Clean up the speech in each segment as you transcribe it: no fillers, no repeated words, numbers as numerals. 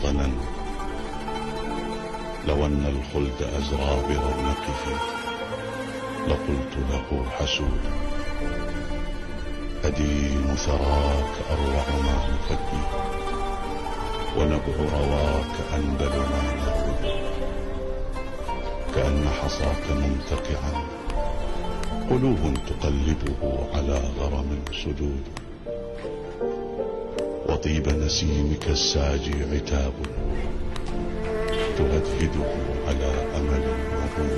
وطنا، لو أن الخلد أزرى برونقه لقلت له حسود. أديم ثراك أروع ما نفدي، ونبع رواك أنبل ما نرد. كأن حصاك ممتقعا قلوب تقلبه على غرم سدود. وطيب نسيمك الساجي عتاب تهدهده على أمل وعود.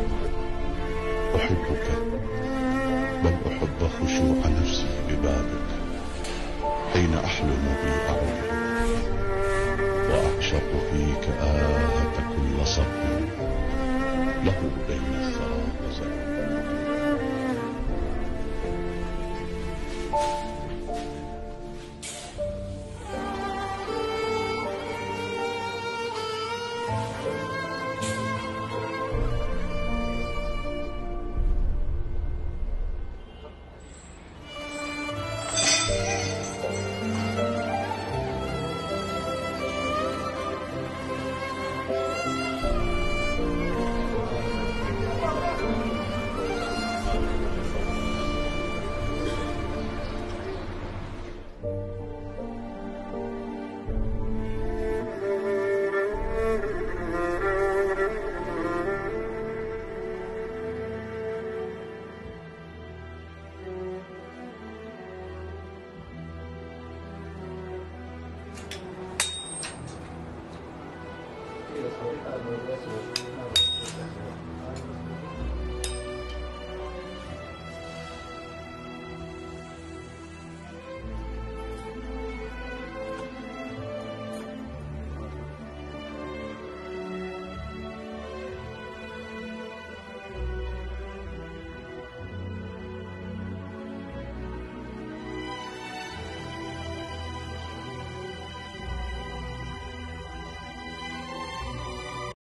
أحبك بل أحب خشوع نفسي ببابك، حين أحلم بي أعود وأعشق فيك آهة كل صب له بين الثرى غزل.